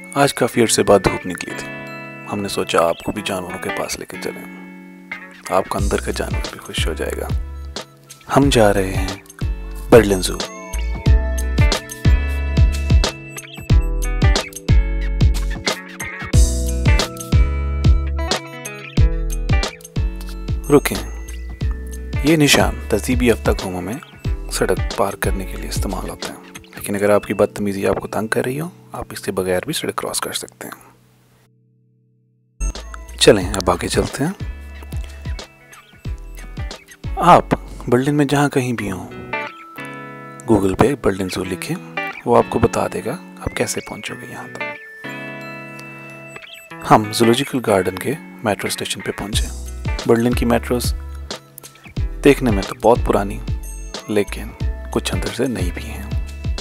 आज काफ़ी अरसे बाद धूप निकली थी। हमने सोचा आपको भी जानवरों के पास लेके चलें, आपका अंदर का जानवर भी खुश हो जाएगा। हम जा रहे हैं बर्लिन ज़ू। रुकें, ये निशान तहज़ीबी हफ्ताखोमों में सड़क पार करने के लिए इस्तेमाल होते हैं, लेकिन अगर आपकी बदतमीज़ी आपको तंग कर रही हो, आप इसके बगैर भी सड़क क्रॉस कर सकते हैं। चलें अब आगे चलते हैं। आप बर्लिन में जहाँ कहीं भी हों, गूगल पे बर्लिन ज़ू लिखें, वो आपको बता देगा आप कैसे पहुँचोगे यहाँ तक। हम जूलॉजिकल गार्डन के मेट्रो स्टेशन पे पहुँचे। बर्लिन की मेट्रोस देखने में तो बहुत पुरानी, लेकिन कुछ अंदर से नई भी हैं।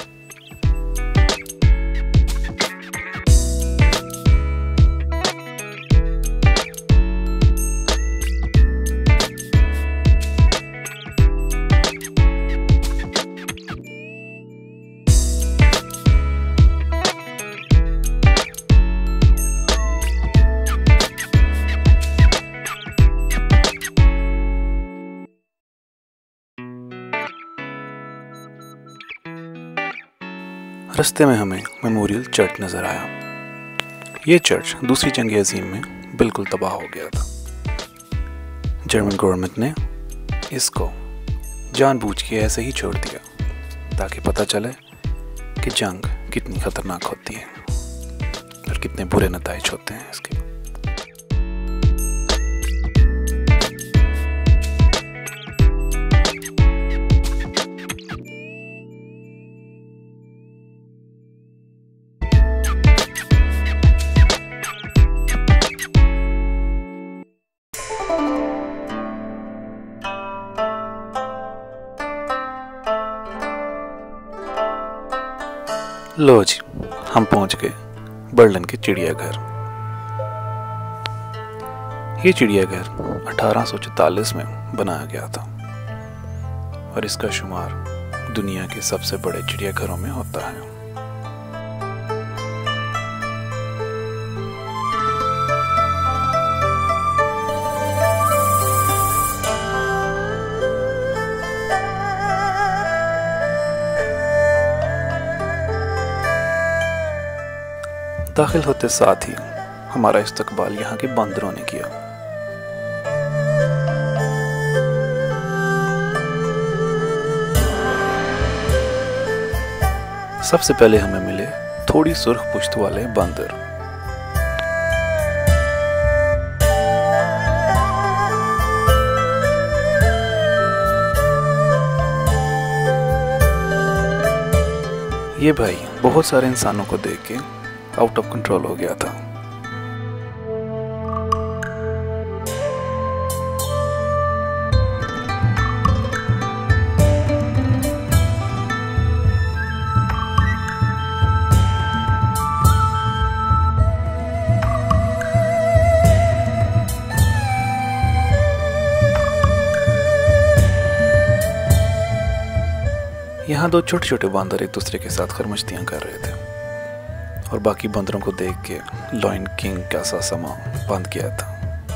रास्ते में हमें मेमोरियल चर्च नज़र आया। ये चर्च दूसरी जंग अज़ीम में बिल्कुल तबाह हो गया था। जर्मन गवर्नमेंट ने इसको जानबूझ के ऐसे ही छोड़ दिया ताकि पता चले कि जंग कितनी ख़तरनाक होती है और कितने बुरे नताइज होते हैं इसके। लो जी, हम पहुंच गए बर्लिन के चिड़ियाघर। ये चिड़ियाघर 1844 में बनाया गया था और इसका शुमार दुनिया के सबसे बड़े चिड़ियाघरों में होता है। दाखिल होते साथ ही हमारा इस्तकबाल यहाँ के बंदरों ने किया। सबसे पहले हमें मिले थोड़ी सुर्ख पुश्त वाले बंदर। ये भाई बहुत सारे इंसानों को देख के आउट ऑफ कंट्रोल हो गया था। यहाँ दो छोटे छोटे बंदर एक दूसरे के साथ खरमस्तियां कर रहे थे और बाकी बंदरों को देख के लॉयन किंग का सा समा बंद किया था।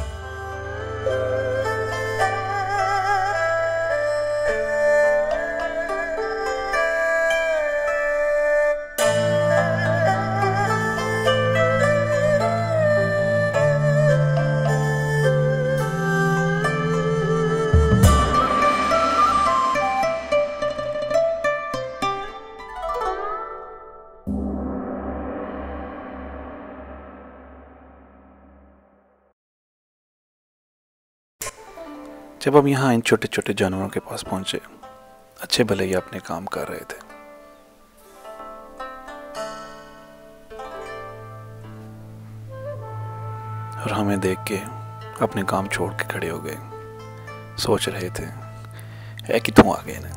जब हम यहाँ इन छोटे छोटे जानवरों के पास पहुंचे, अच्छे भले ही अपने काम कर रहे थे। और हमें देख के अपने काम छोड़ के खड़े हो गए। सोच रहे थे है कि तू आ गए ना।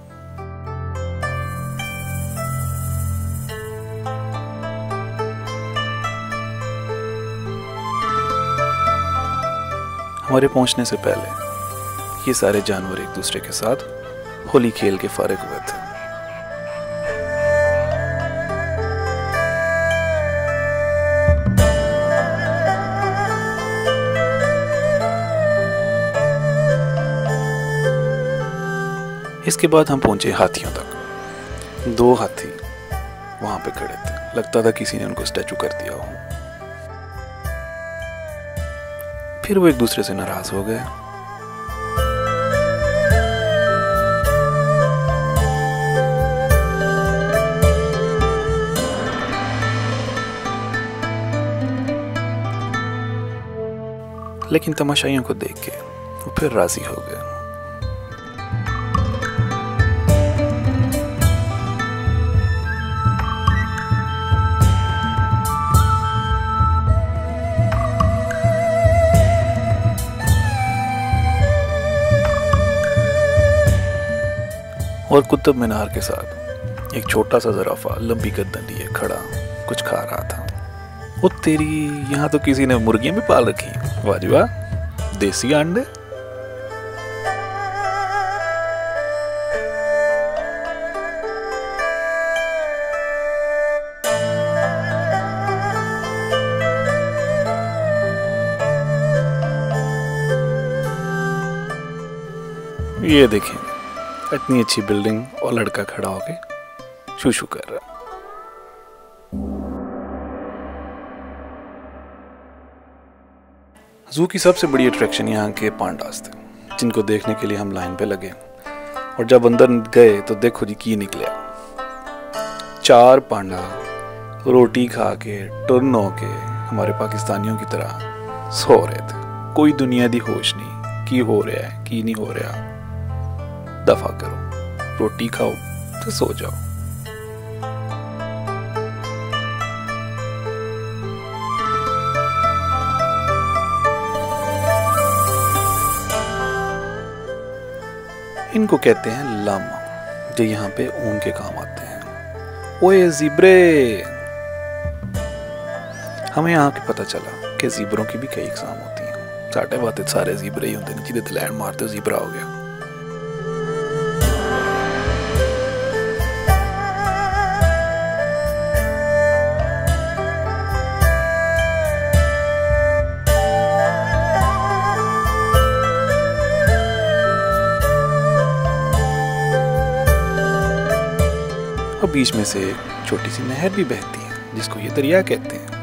हमारे पहुंचने से पहले ये सारे जानवर एक दूसरे के साथ होली खेल के फारिग हुए थे। इसके बाद हम पहुंचे हाथियों तक। 2 हाथी वहां पे खड़े थे, लगता था किसी ने उनको स्टैचू कर दिया हो। फिर वो एक दूसरे से नाराज हो गए। लेकिन तमाशाइयों को देख के वो फिर राजी हो गए। और कुतुब मीनार के साथ एक छोटा सा ज़राफ़ा लंबी गर्दन लिए खड़ा कुछ खा रहा था। वो तेरी, यहाँ तो किसी ने मुर्गियां भी पाल रखी हैं। वाह जी वाह, देसी अंडे। ये देखें, इतनी अच्छी बिल्डिंग और लड़का खड़ा होके शू कर रहा। जू की सबसे बड़ी अट्रैक्शन यहाँ के पांडास थे, जिनको देखने के लिए हम लाइन पे लगे। और जब अंदर गए तो देखो जी की निकले। 4 पांडा रोटी खा के टुर्न होके हमारे पाकिस्तानियों की तरह सो रहे थे। कोई दुनिया दी होश नहीं की हो रहा है की नहीं हो रहा। दफा करो, रोटी खाओ तो सो जाओ। इनको कहते हैं लामा, जो यहाँ पे ऊन के काम आते हैं। ओए ज़ीब्रे, हमें यहाँ के पता चला कि ज़ीब्रों की भी कई इकसाम होती हैं। साढ़े बातें सारे ज़ीब्रे ही होते हैं, जिधे लैंड मारते ज़ीब्रा हो गया। और बीच में से एक छोटी सी नहर भी बहती है, जिसको ये दरिया कहते हैं।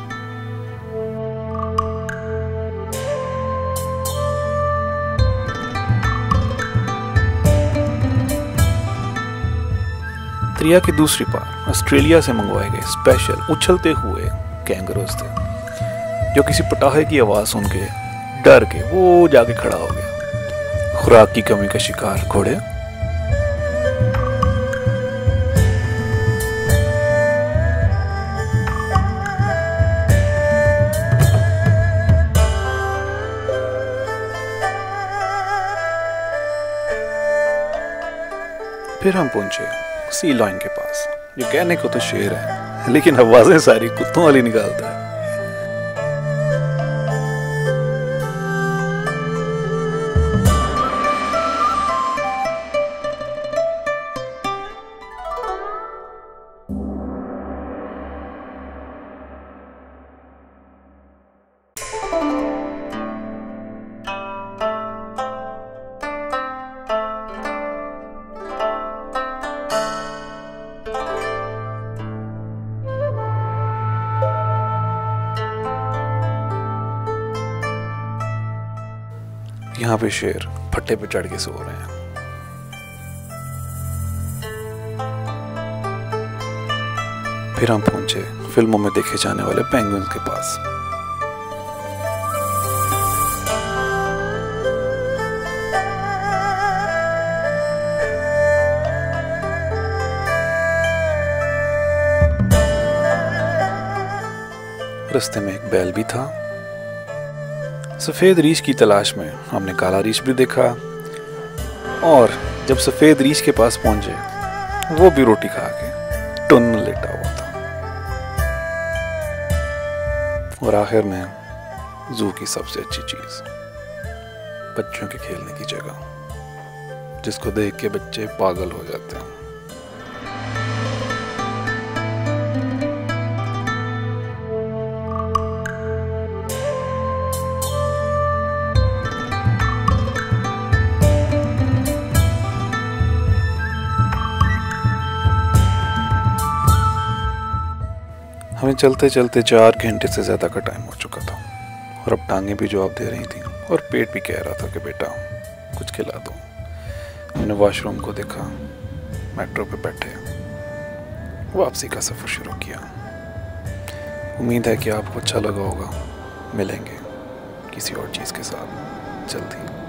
दरिया के दूसरी पार ऑस्ट्रेलिया से मंगवाए गए स्पेशल उछलते हुए कैंगरोज थे, जो किसी पटाखे की आवाज सुन के डर के वो जाके खड़ा हो गया। खुराक की कमी का शिकार घोड़े। फिर हम पहुंचे सी लॉयन के पास, जो कहने को तो शेर है लेकिन आवाजें सारी कुत्तों वाली निकालता है। यहाँ पे शेर फट्टे पे चढ़ के सो रहे हैं। फिर हम पहुंचे फिल्मों में देखे जाने वाले पेंगुइन्स के पास। रास्ते में एक बैल भी था। सफ़ेद रीछ की तलाश में हमने काला रीछ भी देखा, और जब सफ़ेद रीछ के पास पहुंचे, वो भी रोटी खा के टुन लेटा हुआ था। और आखिर में जू की सबसे अच्छी चीज़, बच्चों के खेलने की जगह, जिसको देख के बच्चे पागल हो जाते हैं। हमें चलते चलते 4 घंटे से ज़्यादा का टाइम हो चुका था और अब टांगें भी जवाब दे रही थी और पेट भी कह रहा था कि बेटा कुछ खिला दो। हमने वॉशरूम को देखा, मेट्रो पे बैठे वापसी का सफ़र शुरू किया। उम्मीद है कि आपको अच्छा लगा होगा। मिलेंगे किसी और चीज़ के साथ जल्दी।